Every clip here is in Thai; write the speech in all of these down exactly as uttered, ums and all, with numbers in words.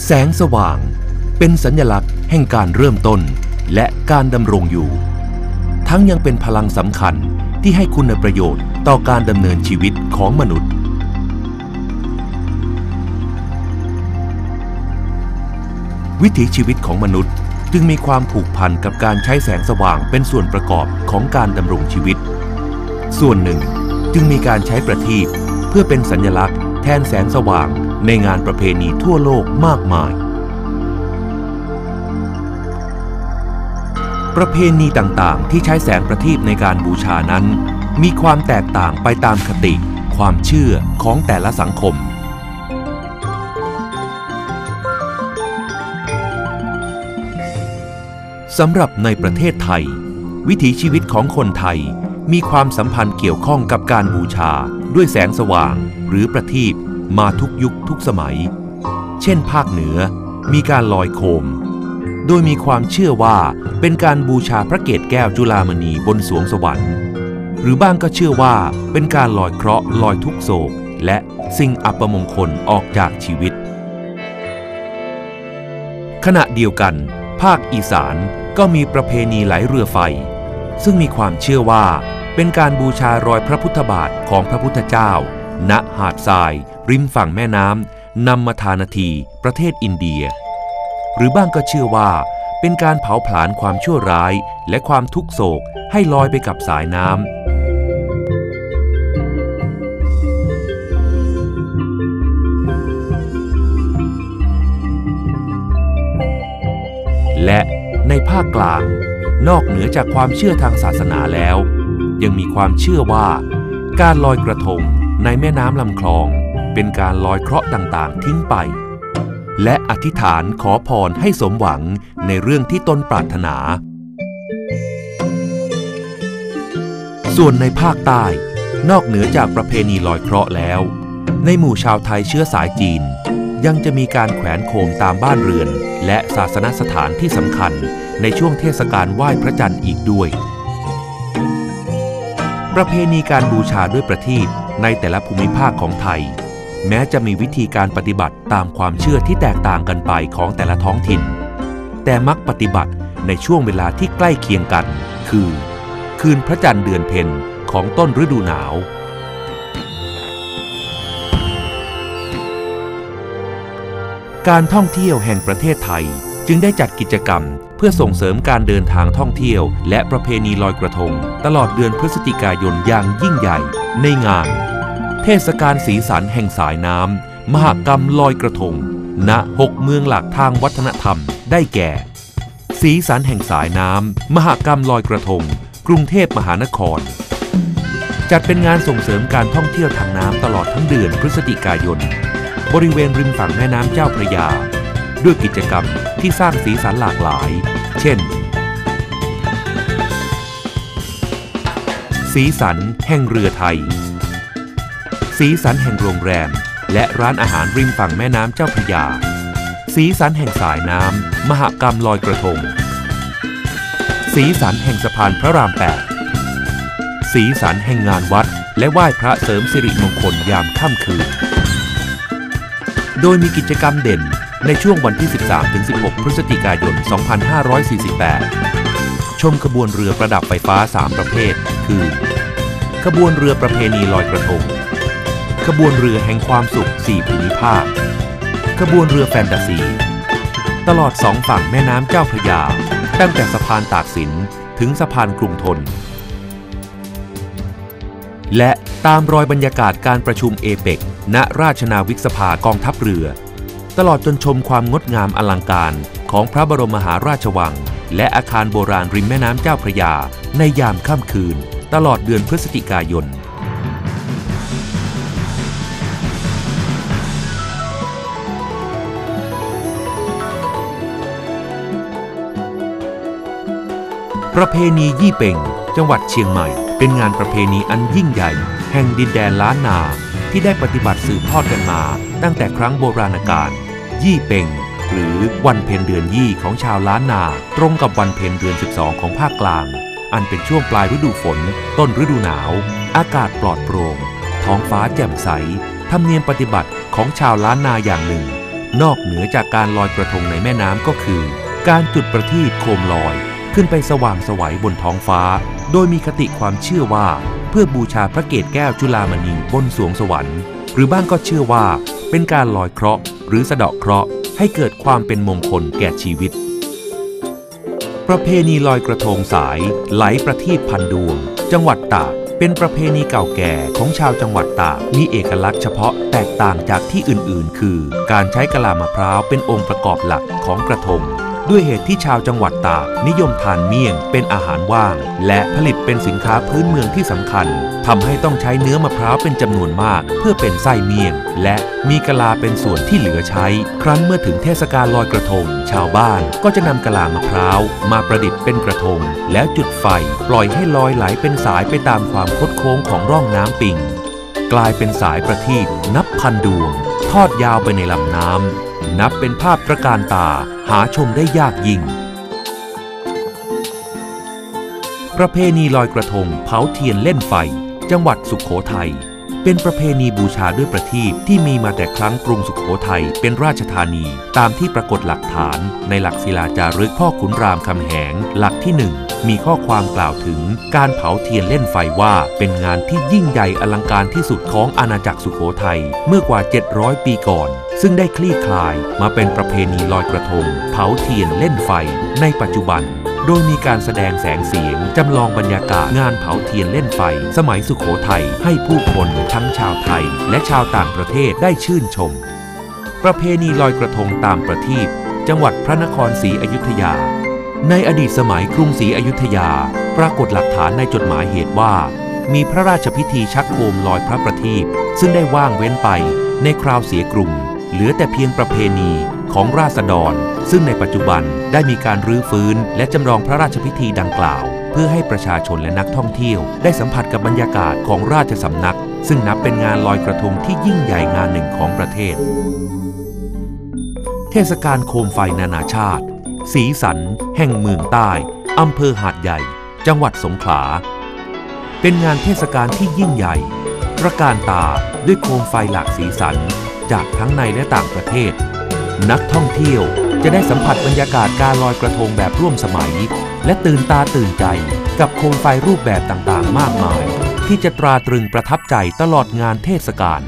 แสงสว่างเป็นสัญลักษณ์แห่งการเริ่มต้นและการดำรงอยู่ทั้งยังเป็นพลังสำคัญที่ให้คุณประโยชน์ต่อการดำเนินชีวิตของมนุษย์วิถีชีวิตของมนุษย์จึงมีความผูกพันกับการใช้แสงสว่างเป็นส่วนประกอบของการดำรงชีวิตส่วนหนึ่งจึงมีการใช้ประทีปเพื่อเป็นสัญลักษณ์แทนแสงสว่างในงานประเพณีทั่วโลกมากมายประเพณีต่างๆที่ใช้แสงประทีปในการบูชานั้นมีความแตกต่างไปตามคติความเชื่อของแต่ละสังคมสำหรับในประเทศไทยวิถีชีวิตของคนไทยมีความสัมพันธ์เกี่ยวข้องกับการบูชาด้วยแสงสว่างหรือประทีปมาทุกยุคทุกสมัยเช่นภาคเหนือมีการลอยโคมโดยมีความเชื่อว่าเป็นการบูชาพระเกศแก้วจุฬามณีบนสวงสวรรค์หรือบ้างก็เชื่อว่าเป็นการลอยเคราะห์ลอยทุกโศกและสิ่งอัปมงคลออกจากชีวิตขณะเดียวกันภาคอีสานก็มีประเพณีไหลเรือไฟซึ่งมีความเชื่อว่าเป็นการบูชารอยพระพุทธบาทของพระพุทธเจ้าณหาดทรายริมฝั่งแม่น้ำนำมาทานาทีประเทศอินเดียหรือบ้างก็เชื่อว่าเป็นการเผาผลาญความชั่วร้ายและความทุกโศกให้ลอยไปกับสายน้ำและในภาคกลางนอกเหนือจากความเชื่อทางศาสนาแล้วยังมีความเชื่อว่าการลอยกระทงในแม่น้ำลำคลองเป็นการลอยเคราะห์ต่างๆทิ้งไปและอธิษฐานขอพรให้สมหวังในเรื่องที่ตนปรารถนาส่วนในภาคใต้นอกเหนือจากประเพณีลอยเคราะห์แล้วในหมู่ชาวไทยเชื้อสายจีนยังจะมีการแขวนโคมตามบ้านเรือนและศาสนสถานที่สำคัญในช่วงเทศกาลไหว้พระจันทร์อีกด้วยประเพณีการบูชาด้วยประทีปในแต่ละภูมิภาคของไทยแม้จะมีวิธีการปฏิบัติตามความเชื่อที่แตกต่างกันไปของแต่ละท้องถิ่นแต่มักปฏิบัติในช่วงเวลาที่ใกล้เคียงกันคือคืนพระจันทร์เดือนเพ็ญของต้นฤดูหนาวการท่องเที่ยวแห่งประเทศไทยจึงได้จัดกิจกรรมเพื่อส่งเสริมการเดินทางท่องเที่ยวและประเพณีลอยกระทงตลอดเดือนพฤศจิกายนอย่างยิ่งใหญ่ในงานเทศกาลสีสันแห่งสายน้ำมหกรรมลอยกระทงณหกเมืองหลักทางวัฒนธรรมได้แก่สีสันแห่งสายน้ำมหกรรมลอยกระทงกรุงเทพมหานครจัดเป็นงานส่งเสริมการท่องเที่ยวทางน้ำตลอดทั้งเดือนพฤศจิกายนบริเวณริมฝั่งแม่น้ำเจ้าพระยาด้วยกิจกรรมที่สร้างสีสันหลากหลายเช่นสีสันแห่งเรือไทยสีสันแห่งโรงแรมและร้านอาหารริมฝั่งแม่น้ำเจ้าพระยาสีสันแห่งสายน้ำมหกรรมลอยกระทงสีสันแห่งสะพานพระรามแปดสีสันแห่งงานวัดและไหว้พระเสริมสิริมงคลยามค่ำคืนโดยมีกิจกรรมเด่นในช่วงวันที่ สิบสามถึงสิบหก พฤศจิกายน สองพันห้าร้อยสี่สิบแปด ชมขบวนเรือประดับไฟฟ้า สาม ประเภทคือขบวนเรือประเพณีลอยกระทงขบวนเรือแห่งความสุข สี่ ภูมิภาคขบวนเรือแฟนตาซีตลอดสองฝั่งแม่น้ำเจ้าพระยาตั้งแต่สะพานตากสินถึงสะพานกรุงธนและตามรอยบรรยากาศการประชุมเอเปกณราชนาวิกสภากองทัพเรือตลอดจนชมความงดงามอลังการของพระบรมมหาราชวังและอาคารโบราณริมแม่น้ำเจ้าพระยาในยามค่ำคืนตลอดเดือนพฤศจิกายนประเพณียี่เป่งจังหวัดเชียงใหม่เป็นงานประเพณีอันยิ่งใหญ่แห่งดินแดนล้านนาที่ได้ปฏิบัติสืบทอดกันมาตั้งแต่ครั้งโบราณกาลยี่เป่งหรือวันเพ็ญเดือนยี่ของชาวล้านนาตรงกับวันเพ็ญเดือนสิบสองของภาคกลางอันเป็นช่วงปลายฤดูฝนต้นฤดูหนาวอากาศปลอดโปร่งท้องฟ้าแจ่มใสธรรมเนียมปฏิบัติของชาวล้านนาอย่างหนึ่งนอกเหนือจากการลอยกระทงในแม่น้ำก็คือการจุดประทีปโคมลอยขึ้นไปสว่างไสวบนท้องฟ้าโดยมีคติความเชื่อว่าเพื่อบูชาพระเกศแก้วจุฬามณีบนสวงสวรรค์หรือบ้างก็เชื่อว่าเป็นการลอยเคราะห์หรือสะเดาะเคราะห์ให้เกิดความเป็นมงคลแก่ชีวิตประเพณีลอยกระทงสายไหลประทีปพันดวงจังหวัดตากเป็นประเพณีเก่าแก่ของชาวจังหวัดตากมีเอกลักษณ์เฉพาะแตกต่างจากที่อื่นๆคือการใช้กะลามะพร้าวเป็นองค์ประกอบหลักของกระทงด้วยเหตุที่ชาวจังหวัดตากนิยมทานเมี่ยงเป็นอาหารว่างและผลิตเป็นสินค้าพื้นเมืองที่สำคัญทำให้ต้องใช้เนื้อมะพร้าวเป็นจำนวนมากเพื่อเป็นไส้เมี่ยงและมีกะลาเป็นส่วนที่เหลือใช้ครั้นเมื่อถึงเทศกาลลอยกระทงชาวบ้านก็จะนำกะลามะพร้าวมาประดิษฐ์เป็นกระทงแล้วจุดไฟปล่อยให้ลอยไหลเป็นสายไปตามความคดโค้งของร่องน้ำปิงกลายเป็นสายประทีปนับพันดวงทอดยาวไปในลำน้ำนับเป็นภาพตระการตาหาชมได้ยากยิ่งประเพณีลอยกระทงเผาเทียนเล่นไฟจังหวัดสุโขทัยเป็นประเพณีบูชาด้วยประทีปที่มีมาแต่ครั้งกรุงสุโขทัยเป็นราชธานีตามที่ปรากฏหลักฐานในหลักศิลาจารึกพ่อขุนรามคำแหงหลักที่หนึ่งมีข้อความกล่าวถึงการเผาเทียนเล่นไฟว่าเป็นงานที่ยิ่งใหญ่อลังการที่สุดของอาณาจักรสุโขทัยเมื่อกว่าเจ็ดร้อยปีก่อนซึ่งได้คลี่คลายมาเป็นประเพณีลอยกระทงเผาเทียนเล่นไฟในปัจจุบันโดยมีการแสดงแสงเสียงจำลองบรรยากาศงานเผาเทียนเล่นไฟสมัยสุโขทัยให้ผู้คนทั้งชาวไทยและชาวต่างประเทศได้ชื่นชมประเพณีลอยกระทงตามประทีปจังหวัดพระนครศรีอยุธยาในอดีตสมัยกรุงศรีอยุธยาปรากฏหลักฐานในจดหมายเหตุว่ามีพระราชพิธีชักโคมลอยพระประทีปซึ่งได้ว่างเว้นไปในคราวเสียกรุงเหลือแต่เพียงประเพณีของราษฎรซึ่งในปัจจุบันได้มีการรื้อฟื้นและจำลองพระราชพิธีดังกล่าวเพื่อให้ประชาชนและนักท่องเที่ยวได้สัมผัสกับบรรยากาศของราชสำนักซึ่งนับเป็นงานลอยกระทงที่ยิ่งใหญ่งานหนึ่งของประเทศเทศกาลโคมไฟนานาชาติสีสันแห่งเมืองใต้อำเภอหาดใหญ่จังหวัดสงขลาเป็นงานเทศกาลที่ยิ่งใหญ่ตระการตาด้วยโคมไฟหลากสีสันจากทั้งในและต่างประเทศนักท่องเที่ยวจะได้สัมผัสบรรยากาศการลอยกระทงแบบร่วมสมัยและตื่นตาตื่นใจกับโคมไฟรูปแบบต่างๆมากมายที่จะตราตรึงประทับใจตลอดงานเทศกาล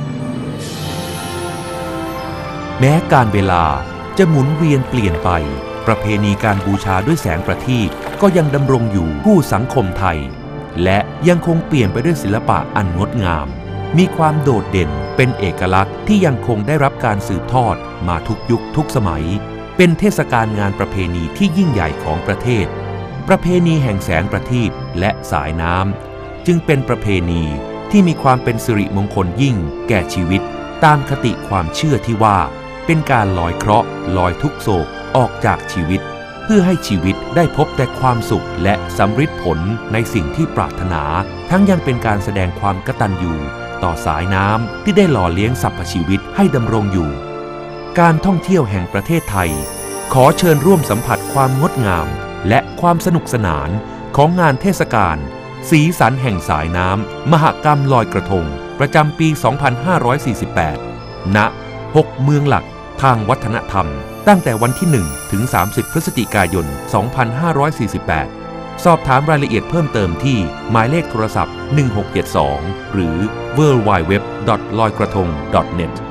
แม้การเวลาจะหมุนเวียนเปลี่ยนไปประเพณีการบูชาด้วยแสงประทีปก็ยังดำรงอยู่คู่สังคมไทยและยังคงเปลี่ยนไปด้วยศิลปะอันงดงามมีความโดดเด่นเป็นเอกลักษณ์ที่ยังคงได้รับการสืบทอดมาทุกยุคทุกสมัยเป็นเทศกาลงานประเพณีที่ยิ่งใหญ่ของประเทศประเพณีแห่งแสงประทีปและสายน้ำจึงเป็นประเพณีที่มีความเป็นสิริมงคลยิ่งแก่ชีวิตตามคติความเชื่อที่ว่าเป็นการลอยเคราะห์ลอยทุกโศกออกจากชีวิตเพื่อให้ชีวิตได้พบแต่ความสุขและสำฤทธิ์ผลในสิ่งที่ปรารถนาทั้งยังเป็นการแสดงความกตัญญูต่อสายน้ำที่ได้หล่อเลี้ยงสรรพชีวิตให้ดำรงอยู่การท่องเที่ยวแห่งประเทศไทยขอเชิญร่วมสัมผัสความงดงามและความสนุกสนานของงานเทศกาลสีสันแห่งสายน้ำมหกรรมลอยกระทงประจำปี สองพันห้าร้อยสี่สิบแปด ณ หก เมืองหลักทางวัฒนธรรมตั้งแต่วันที่ หนึ่ง ถึง สามสิบ พฤศจิกายน สองพันห้าร้อยสี่สิบแปด สอบถามรายละเอียดเพิ่มเติมที่หมายเลขโทรศัพท์ หนึ่งหกเจ็ดสอง หรือ ดับเบิลยู ดับเบิลยู ดับเบิลยู ดอท ลอยกระทง ดอท เน็ต